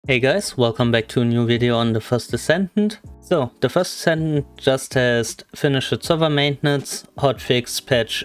Hey guys, welcome back to a new video on the First Descendant. So, the First Descendant just has finished its server maintenance. Hotfix patch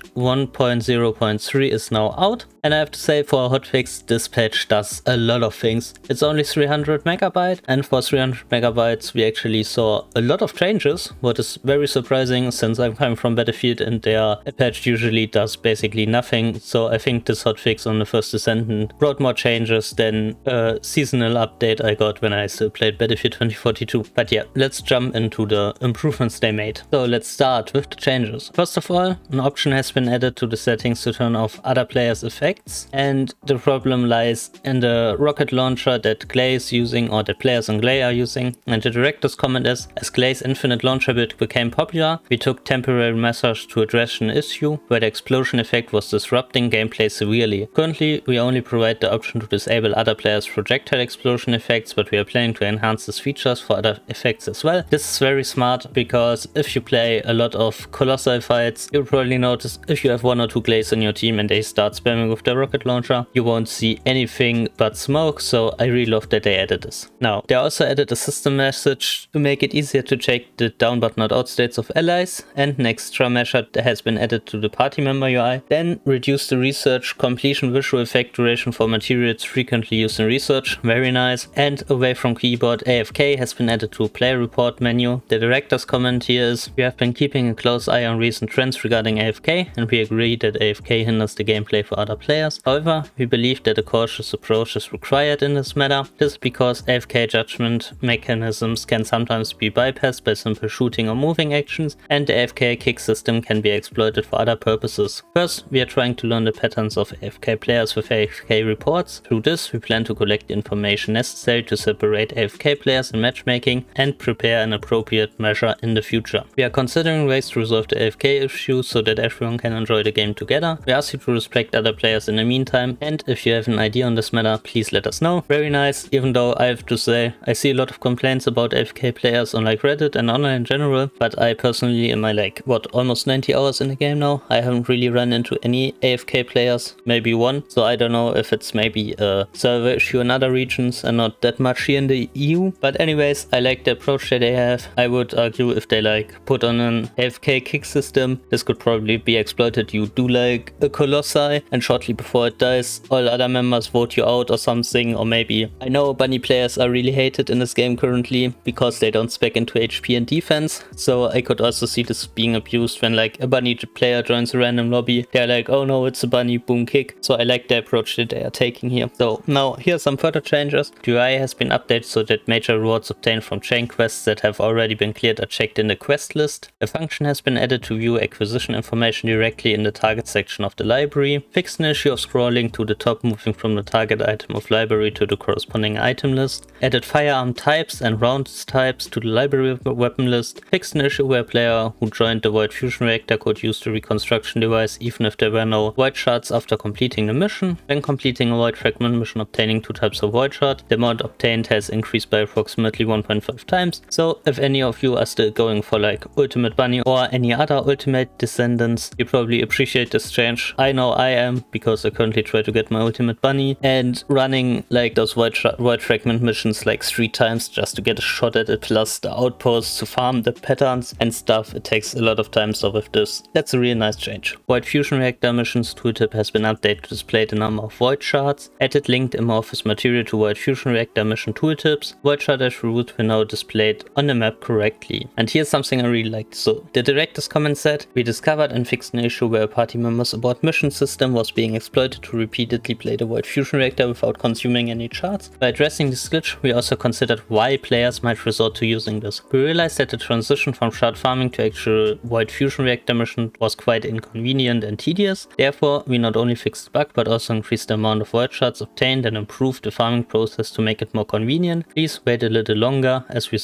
1.0.3 is now out. And I have to say, for a hotfix, this patch does a lot of things. It's only 300 megabyte, and for 300 megabytes we actually saw a lot of changes, what is very surprising since I'm coming from Battlefield and their patch usually does basically nothing. So I think this hotfix on the First Descendant brought more changes than a seasonal update I got when I still played Battlefield 2042. But yeah, let's jump into the improvements they made. So let's start with the changes. First of all, an option has been added to the settings to turn off other players' effects. And the problem lies in the rocket launcher that Glay is using, or that players on Glay are using. And the director's comment is, as Glay's infinite launcher build became popular, we took temporary measures to address an issue where the explosion effect was disrupting gameplay severely. Currently, we only provide the option to disable other players' projectile explosion effects, but we are planning to enhance these features for other effects as well. This is very smart because if you play a lot of Colossal fights, you'll probably notice if you have one or two Glays in your team and they start spamming with the rocket launcher, you won't see anything but smoke, so I really love that they added this. Now, they also added a system message to make it easier to check the down but not out states of allies, and an extra measure that has been added to the party member UI. Then reduce the research completion visual effect duration for materials frequently used in research, very nice. And away from keyboard, AFK has been added to a play report menu. The director's comment here is, we have been keeping a close eye on recent trends regarding AFK, and we agree that AFK hinders the gameplay for other players. However, we believe that a cautious approach is required in this matter. This is because AFK judgment mechanisms can sometimes be bypassed by simple shooting or moving actions, and the AFK kick system can be exploited for other purposes. First, we are trying to learn the patterns of AFK players with AFK reports. Through this, we plan to collect the information necessary to separate AFK players in matchmaking and prepare an appropriate measure in the future. We are considering ways to resolve the AFK issue so that everyone can enjoy the game together. We ask you to respect other players in the meantime, and if you have an idea on this matter, please let us know. Very nice, even though I have to say, I see a lot of complaints about AFK players on like Reddit and online in general, but I personally, in my almost 90 hours in the game now, I haven't really run into any AFK players, maybe one, so I don't know if it's maybe a server issue in other regions and not that much here in the EU. But anyways, I like the approach that they have. I would argue if they put on an AFK kick system, this could probably be exploited. You do a Colossi, and shortly before it dies, all other members vote you out or something. Or maybe, I know bunny players are really hated in this game currently because they don't spec into HP and defense, so I could also see this being abused when a bunny player joins a random lobby. They're like, oh no, it's a bunny, boom, kick. So I like the approach that they are taking here. So now here are some further changes. The UI has been updated so that major rewards obtained from chain quests that have already been cleared are checked in the quest list. A function has been added to view acquisition information directly in the target section of the library. Fixed an issue of scrolling to the top, moving from the target item of library to the corresponding item list. Added firearm types and rounds types to the library weapon list. Fixed an issue where a player who joined the Void Fusion Reactor could use the reconstruction device even if there were no void shards after completing the mission. When completing a void fragment mission obtaining 2 types of void shard, the amount obtained has increased by approximately 1.5 times. So if any of you are still going for Ultimate Bunny or any other Ultimate Descendants, you probably appreciate this change. I know I am, because I currently try to get my Ultimate Bunny, and running those void fragment missions 3 times just to get a shot at it, plus the outposts to farm the patterns and stuff, it takes a lot of time. So with this, that's a really nice change. Void Fusion Reactor missions tooltip has been updated to display the number of void shards. Added linked amorphous material to Void Fusion Reactor mission tooltips. Void shard attributes were now displayed on the map correctly. And here's something I really liked. So the director's comment said, we discovered and fixed an issue where a party member's abort mission system was being exploited to repeatedly play the Void Fusion Reactor without consuming any shards. By addressing this glitch, we also considered why players might resort to using this. We realized that the transition from shard farming to actual Void Fusion Reactor mission was quite inconvenient and tedious. Therefore, we not only fixed the bug but also increased the amount of void shards obtained and improved the farming process to make it more convenient. Please wait a little longer as we significantly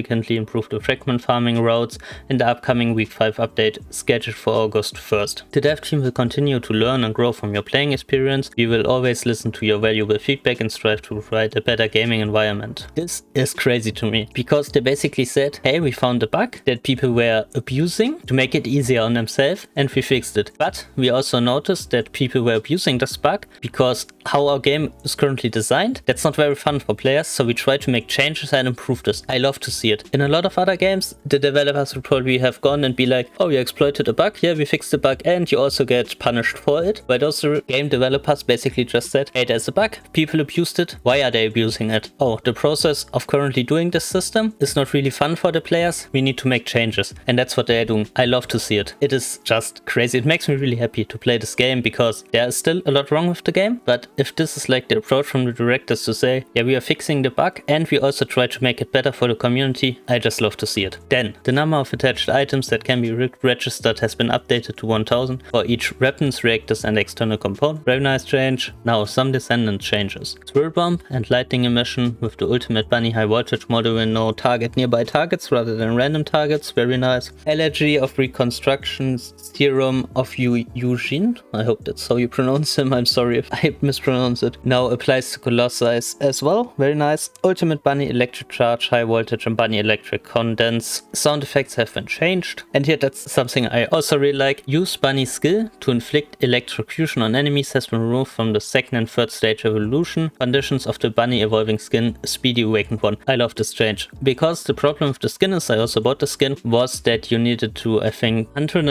significantly improve the fragment farming routes in the upcoming week 5 update scheduled for August 1st. The dev team will continue to learn and grow from your playing experience. We will always listen to your valuable feedback and strive to provide a better gaming environment. This is crazy to me, because they basically said, hey, we found a bug that people were abusing to make it easier on themselves, and we fixed it. But we also noticed that people were abusing this bug because how our game is currently designed, that's not very fun for players, so we try to make changes and improve this. I love to see it. In a lot of other games, the developers would probably have gone and be like, oh, you exploited a bug, yeah, we fixed the bug and you also get punished for it. But those game developers basically just said, hey, there's a bug, people abused it, why are they abusing it? Oh, the process of currently doing this system is not really fun for the players, we need to make changes. And that's what they are doing. I love to see it. It is just crazy. It makes me really happy to play this game because there is still a lot wrong with the game, but if this is like the approach from the directors to say, yeah, we are fixing the bug and we also try to make it better for the community, I just love to see it. Then, the number of attached items that can be registered has been updated to 1000 for each weapons, reactors and external component. Very nice change. Now some Descendant changes. Swirl Bomb and Lightning Emission with the Ultimate Bunny High Voltage model will now target nearby targets rather than random targets. Very nice. Allergy of Reconstruction Serum of Eugene. I hope that's how you pronounce him. I'm sorry if I mispronounce it. Now applies to Colossi as well. Very nice. Ultimate Bunny Electric Charge, High Voltage and Bunny Electric Condense. Sound effects have been changed. And here that's something I also really like. Use Bunny skill to inflict electrocution on enemies has been removed from the second and third stage evolution. Conditions of the Bunny evolving skin, Speedy Awakened one. I love this change. Because the problem with the skin is, I also bought the skin, was that you needed to, I think,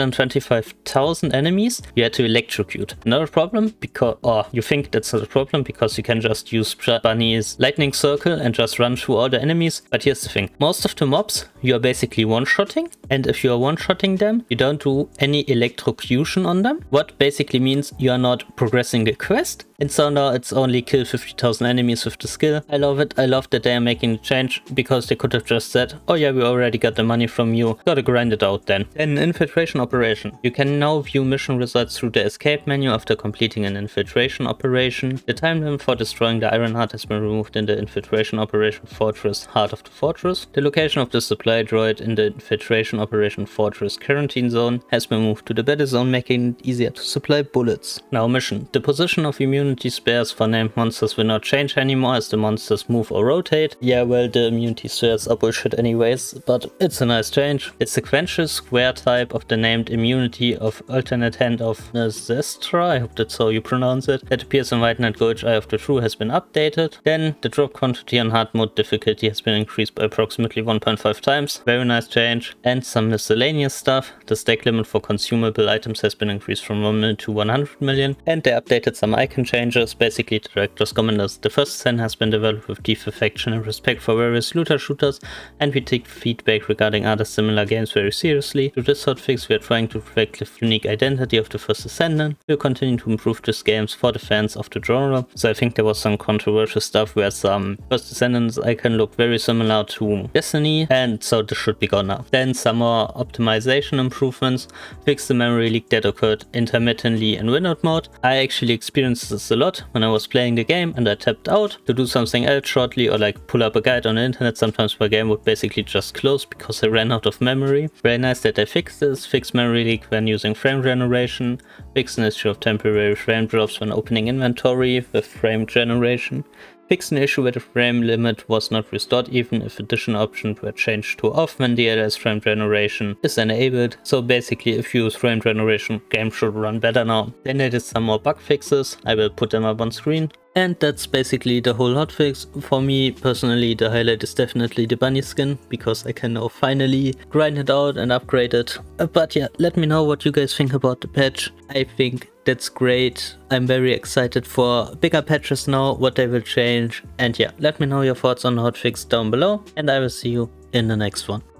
125,000 enemies you had to electrocute. Not a problem because, or you think that's not a problem because you can just use Bunny's lightning circle and just run through all the enemies. But here's the thing. Most of the mobs you are basically one-shotting, and if you are one-shotting them, you don't do any electrocution on them. What basically means you are not progressing the quest. And so now it's only kill 50,000 enemies with the skill. I love it. I love that they are making the change because they could have just said, oh yeah, we already got the money from you. Gotta grind it out then. Then infiltration operation. You can now view mission results through the escape menu after completing an infiltration operation. The time limit for destroying the Iron Heart has been removed in the infiltration operation Fortress Heart of the Fortress. The location of the supply droid in the infiltration operation Fortress Quarantine Zone has been moved to the battle zone, making it easier to supply bullets. Now mission. The position of immunity spheres for named monsters will not change anymore as the monsters move or rotate. Yeah, well, the immunity spheres are bullshit anyways, but it's a nice change. The sequential square type of the named immunity of alternate hand of Zestra, I hope that's how you pronounce it, that appears in White Knight Gulch Eye of the True has been updated. Then the drop quantity on hard mode difficulty has been increased by approximately 1.5 times. Very nice change. And some miscellaneous stuff. The stack limit for consumable items has been increased from 1 million to 100 million. And they updated some icon changes, basically director's commanders. The first scene has been developed with deep affection and respect for various looter shooters, and we take feedback regarding other similar games very seriously. Through this hotfix, we are trying to reflect the unique identity of the First Ascendant. We'll continue to improve these games for the fans of the genre. So I think there was some controversial stuff where some First Ascendants icon look very similar to Destiny, and so this should be gone now. Then some more optimization improvements. Fix the memory leak that occurred intermittently in winout mode. I actually experienced this a lot when I was playing the game and I tapped out to do something else shortly or like pull up a guide on the internet. Sometimes my game would basically just close because I ran out of memory. Very nice that they fixed this. Fix memory leak when using frame generation. Fix an issue of temporary frame drops when opening inventory with frame generation. Fix an issue where the frame limit was not restored even if additional options were changed too often when DLS frame generation is enabled. So basically if you use frame generation, game should run better now. Then there is some more bug fixes. I will put them up on screen. And that's basically the whole hotfix. For me personally, the highlight is definitely the bunny skin, because I can now finally grind it out and upgrade it. But yeah, let me know what you guys think about the patch. I think that's great. I'm very excited for bigger patches now, what they will change. And yeah, let me know your thoughts on the hotfix down below, and I will see you in the next one.